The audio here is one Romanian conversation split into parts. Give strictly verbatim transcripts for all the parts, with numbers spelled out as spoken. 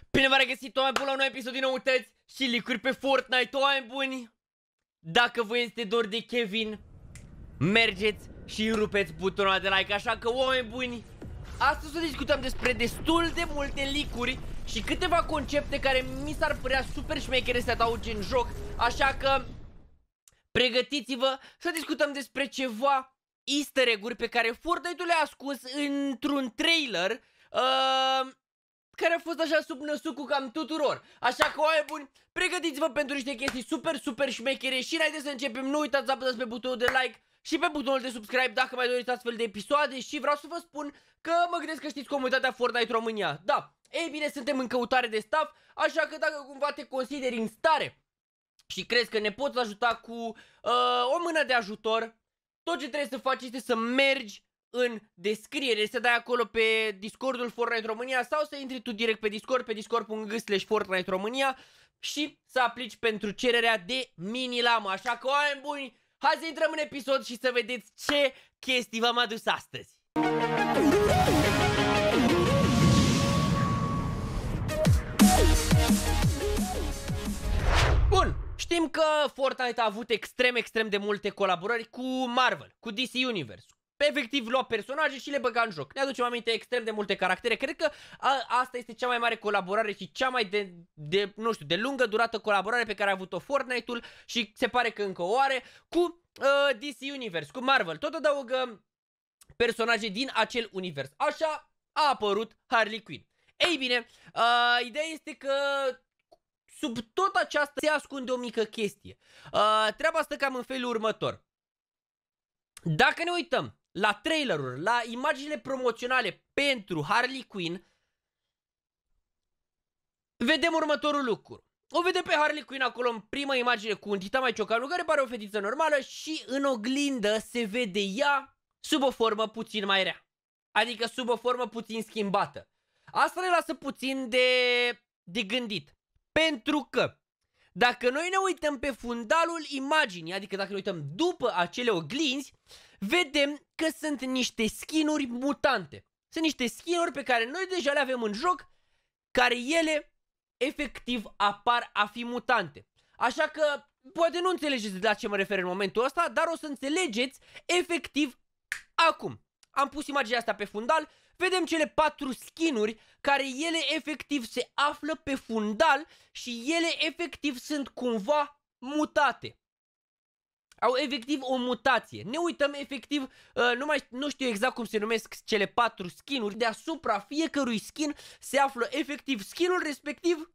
Bine v-am regăsit, oameni buni, la un nou episod din noutăți și licuri pe Fortnite, oameni buni. Dacă vă este dor de Kevin, mergeți și rupeți butonul de like. Așa că, oameni buni, astăzi o să discutăm despre destul de multe licuri și câteva concepte care mi s-ar părea super șmechere să adauge în joc. Așa că pregătiți-vă să discutăm despre ceva easter egg-uri pe care Fortnite-ul le-a ascuns într-un trailer uh, care a fost așa sub năsucul cam tuturor. Așa că, oameni buni, pregătiți-vă pentru niște chestii super, super șmechere și înainte să începem, nu uitați să apăsați pe butonul de like și pe butonul de subscribe dacă mai doriți astfel de episoade. Și vreau să vă spun că mă gândesc că știți comunitatea Fortnite România. Da, ei bine, suntem în căutare de staff, așa că dacă cumva te consideri în stare și crezi că ne poți ajuta cu uh, o mână de ajutor, tot ce trebuie să faci este să mergi în descriere, să dai acolo pe Discordul Fortnite România sau să intri tu direct pe Discord, pe discord punct g slash Fortnite România și să aplici pentru cererea de mini-lamă. Așa că, oameni buni, hai să intrăm în episod și să vedeți ce chestii v-am adus astăzi. Bun, știm că Fortnite a avut extrem, extrem de multe colaborări cu Marvel, cu D C Universe. Efectiv lua personaje și le băga în joc. Ne aducem aminte extrem de multe caractere. Cred că a, asta este cea mai mare colaborare și cea mai de, de, nu știu, de lungă durată colaborare pe care a avut-o Fortnite-ul și se pare că încă o are cu uh, D C Universe, cu Marvel. Tot adaugă personaje din acel univers. Așa a apărut Harley Quinn. Ei bine, uh, ideea este că sub tot aceasta se ascunde o mică chestie. Uh, treaba stă cam în felul următor. Dacă ne uităm la traileruri, la imaginile promoționale pentru Harley Quinn, vedem următorul lucru. O vedem pe Harley Quinn acolo în prima imagine cu un Tita Mai Ciocanu, care pare o fetiță normală, și în oglindă se vede ea sub o formă puțin mai rea. Adică sub o formă puțin schimbată. Asta ne lasă puțin de, de gândit. Pentru că dacă noi ne uităm pe fundalul imaginii, adică dacă ne uităm după acele oglinzi, vedem că sunt niște skin-uri mutante. Sunt niște skin-uri pe care noi deja le avem în joc, care ele efectiv apar a fi mutante. Așa că poate nu înțelegeți la ce mă refer în momentul ăsta, dar o să înțelegeți efectiv acum. Am pus imaginea asta pe fundal, vedem cele patru skin-uri care ele efectiv se află pe fundal și ele efectiv sunt cumva mutate. Au efectiv o mutație. Ne uităm efectiv, uh, nu, mai, nu știu exact cum se numesc cele patru skin-uri. Deasupra fiecărui skin se află efectiv skin-ul respectiv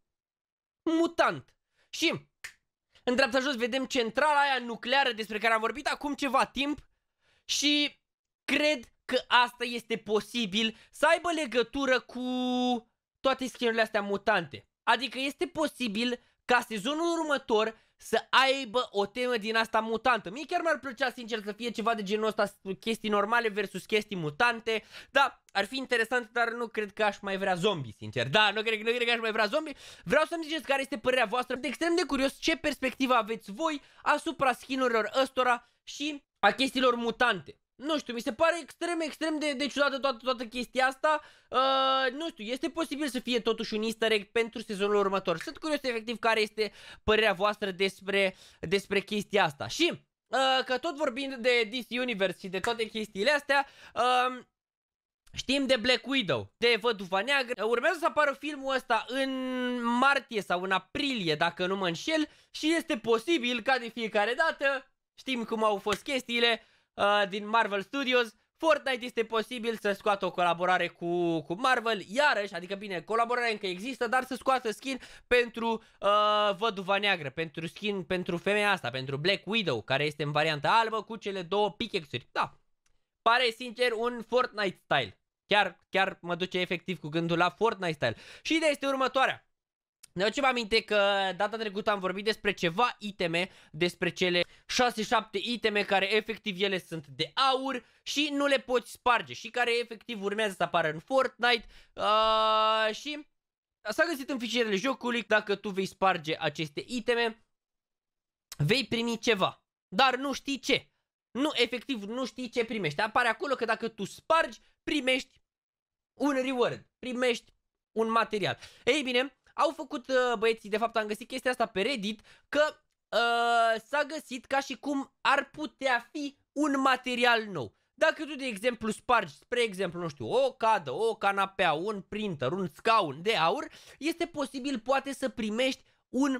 mutant. Și în dreapta jos vedem centrala aia nucleară despre care am vorbit acum ceva timp. Și cred că asta este posibil să aibă legătură cu toate skin-urile astea mutante. Adică este posibil ca sezonul următor să aibă o temă din asta mutantă. Mie chiar mi-ar plăcea, sincer, să fie ceva de genul ăsta, chestii normale versus chestii mutante. Da, ar fi interesant, dar nu cred că aș mai vrea zombie, sincer. Da, nu cred, nu cred că aș mai vrea zombie. Vreau să-mi ziceți care este părerea voastră. Sunt extrem de curios ce perspectivă aveți voi asupra skin-urilor ăstora și a chestiilor mutante. Nu știu, mi se pare extrem, extrem de, de ciudată toată, toată chestia asta. Uh, nu știu, este posibil să fie totuși un easter egg pentru sezonul următor. Sunt curios efectiv care este părerea voastră despre, despre chestia asta. Și, uh, că tot vorbind de D C Universe și de toate chestiile astea, uh, știm de Black Widow, de Văduva Neagră. Urmează să apară filmul ăsta în martie sau în aprilie, dacă nu mă înșel. Și este posibil ca de fiecare dată, știm cum au fost chestiile, Uh, din Marvel Studios, Fortnite este posibil să scoată o colaborare cu, cu Marvel, iarăși, adică bine, colaborarea încă există, dar să scoată skin pentru uh, Văduva Neagră, pentru skin pentru femeia asta, pentru Black Widow, care este în varianta albă cu cele două pickaxe-uri. Da, pare sincer un Fortnite style. Chiar, chiar mă duce efectiv cu gândul la Fortnite style. Și ideea este următoarea. Ne aducem aminte că data trecută am vorbit despre ceva iteme, despre cele șase șapte iteme care efectiv ele sunt de aur și nu le poți sparge și care efectiv urmează să apară în Fortnite uh, și s-a găsit în fișierele jocului. Dacă tu vei sparge aceste iteme, vei primi ceva, dar nu știi ce. Nu, efectiv nu știi ce primești. Apare acolo că dacă tu spargi, primești un reward, primești un material. Ei bine, au făcut uh, băieții, de fapt am găsit chestia asta pe Reddit, că uh, s-a găsit ca și cum ar putea fi un material nou. Dacă tu, de exemplu, spargi, spre exemplu, nu știu, o cadă, o canapea, un printer, un scaun de aur, este posibil, poate, să primești un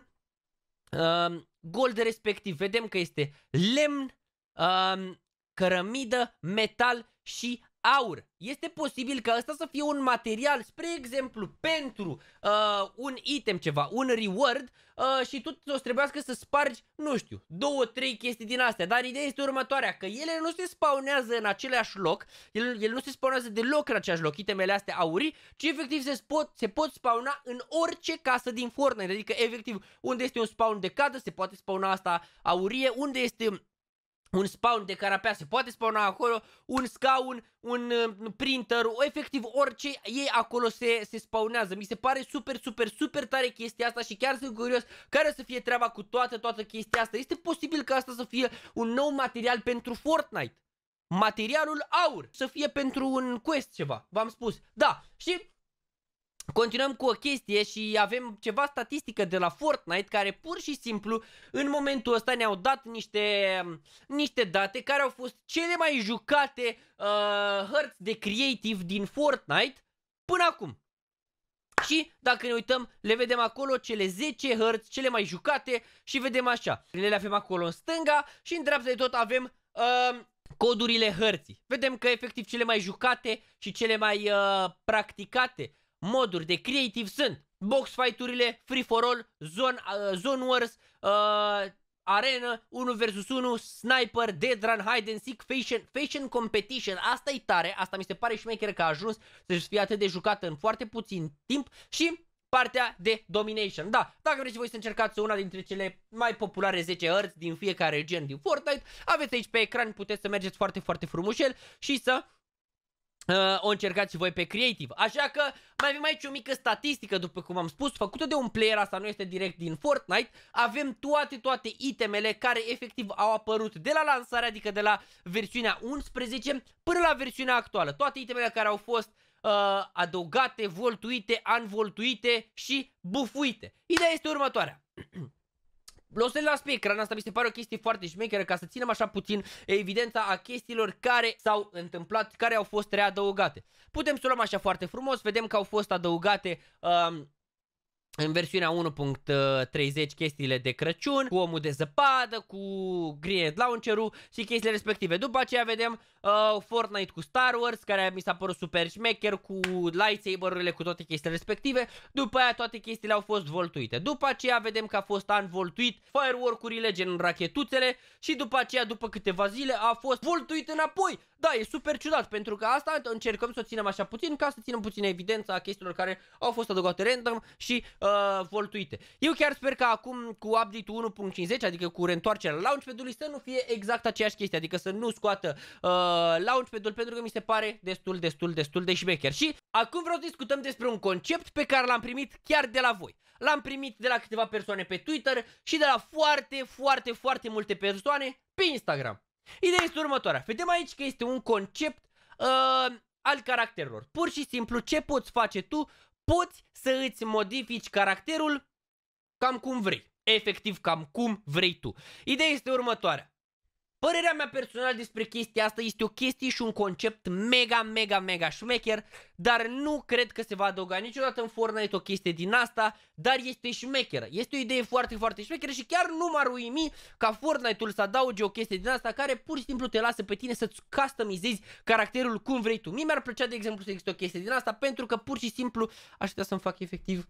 uh, gold respectiv. Vedem că este lemn, uh, cărămidă, metal și aur. Este posibil ca ăsta să fie un material, spre exemplu, pentru uh, un item ceva, un reward uh, și tu o să trebuiască să spargi, nu știu, două, trei chestii din astea. Dar ideea este următoarea, că ele nu se spawnează în același loc, ele, ele nu se spawnează deloc în același loc, itemele astea aurii, ci efectiv se pot, se pot spawna în orice casă din Fortnite. Adică efectiv, unde este un spawn de cadă, se poate spawna asta aurie, unde este un spawn de carapea, se poate spawna acolo, un scaun, un uh, printer, efectiv orice ei acolo se, se spawnează. Mi se pare super, super, super tare chestia asta și chiar sunt curios care să fie treaba cu toată, toată chestia asta. Este posibil ca asta să fie un nou material pentru Fortnite. Materialul aur, să fie pentru un quest ceva, v-am spus. Da, și continuăm cu o chestie și avem ceva statistică de la Fortnite care pur și simplu în momentul ăsta ne-au dat niște, niște date care au fost cele mai jucate uh, hărți de creative din Fortnite până acum. Și dacă ne uităm, le vedem acolo cele zece hărți cele mai jucate și vedem așa. Le avem acolo în stânga și în dreapta de tot avem uh, codurile hărții. Vedem că efectiv cele mai jucate și cele mai uh, practicate moduri de creative sunt box fight-urile, free for all, zone, uh, zone wars, uh, arena, unu versus unu, sniper, dead run, hide and seek, fashion, fashion competition. Asta e tare, asta mi se pare șmecher că a ajuns să fie atât de jucată în foarte puțin timp. Și partea de domination. Da, dacă vreți voi să încercați una dintre cele mai populare zece hărți din fiecare gen din Fortnite, aveți aici pe ecran, puteți să mergeți foarte, foarte frumușel și să Uh, o încercați și voi pe creative. Așa că mai avem aici o mică statistică, după cum am spus, făcută de un player, asta nu este direct din Fortnite. Avem toate, toate itemele care efectiv au apărut de la lansare, adică de la versiunea unsprezece până la versiunea actuală. Toate itemele care au fost uh, adăugate, voltuite, unvoltuite și bufuite. Ideea este următoarea. O să le las pe ecran, asta mi se pare o chestie foarte șmecheră ca să ținem așa puțin evidența a chestiilor care s-au întâmplat, care au fost readăugate. Putem să o luăm așa foarte frumos, vedem că au fost adăugate um, în versiunea unu punct treizeci chestiile de Crăciun, cu omul de zăpadă, cu Grenade Launcher-ul și chestiile respective. După aceea vedem uh, Fortnite cu Star Wars, care mi s-a părut super șmecher, cu lightsaber-urile, cu toate chestiile respective. După aia toate chestiile au fost voltuite. După aceea vedem că a fost unvoltuit firework-urile, gen rachetuțele, și după aceea, după câteva zile, a fost voltuit înapoi. Da, e super ciudat, pentru că asta încercăm să o ținem așa puțin, ca să ținem puțin evidența a chestiilor care au fost adăugate random și uh, voltuite. Eu chiar sper că acum cu update-ul unu punct cincizeci, adică cu reîntoarcerea launchpad-ului, să nu fie exact aceeași chestie, adică să nu scoată uh, launchpad-ul, pentru că mi se pare destul, destul, destul de șmecher. Și acum vreau să discutăm despre un concept pe care l-am primit chiar de la voi. L-am primit de la câteva persoane pe Twitter și de la foarte, foarte, foarte multe persoane pe Instagram. Ideea este următoarea. Vedem aici că este un concept uh, al caracterelor. Pur și simplu, ce poți face tu? Poți să îți modifici caracterul cam cum vrei. Efectiv, cam cum vrei tu. Ideea este următoarea. Părerea mea personală despre chestia asta este o chestie și un concept mega, mega, mega șmecher, dar nu cred că se va adăuga niciodată în Fortnite o chestie din asta, dar este șmecheră. Este o idee foarte, foarte șmecheră și chiar nu m-ar uimi ca Fortnite-ul să adauge o chestie din asta care pur și simplu te lasă pe tine să-ți customizezi caracterul cum vrei tu. Mie mi-ar plăcea, de exemplu, să existe o chestie din asta, pentru că pur și simplu aș putea să-mi fac efectiv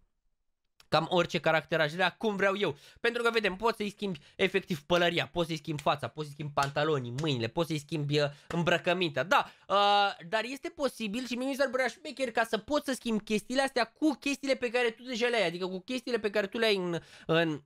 cam orice caracter aș vrea, cum vreau eu. Pentru că, vedem, poți să-i schimbi efectiv pălăria, poți să-i schimbi fața, poți să-i schimbi pantalonii, mâinile, poți să-i schimbi uh, îmbrăcămintea. Da, uh, dar este posibil și mie mi s-ar părea șmecher ca să poți să schimbi chestiile astea cu chestiile pe care tu deja le ai. Adică cu chestiile pe care tu le ai în... în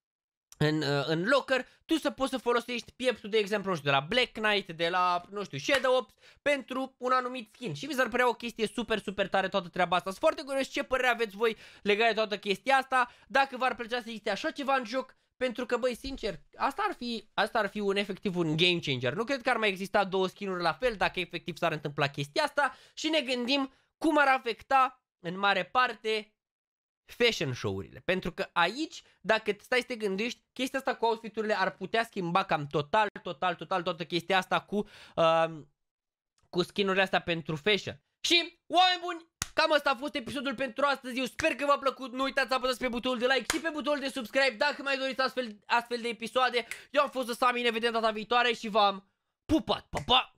În, uh, în locker, tu să poți să folosești pieptul, de exemplu, nu știu, de la Black Knight, de la, nu știu, Shadow Ops, pentru un anumit skin. Și mi s-ar părea o chestie super, super tare toată treaba asta. Sunt foarte curios ce părere aveți voi legat de toată chestia asta, dacă v-ar plăcea să existe așa ceva în joc, pentru că, băi, sincer, asta ar fi, asta ar fi un efectiv un game changer. Nu cred că ar mai exista două skin-uri la fel dacă efectiv s-ar întâmpla chestia asta și ne gândim cum ar afecta în mare parte fashion show-urile. Pentru că aici, dacă stai să te gândești, chestia asta cu outfit-urile ar putea schimba cam total, total, total toată chestia asta cu, uh, cu skin-urile astea pentru fashion. Și, oameni buni, cam asta a fost episodul pentru astăzi. Eu sper că v-a plăcut. Nu uitați să apăsați pe butonul de like și pe butonul de subscribe dacă mai doriți astfel, astfel de episoade. Eu am fost Sami, ne vedem data viitoare și v-am pupat. Pa, pa!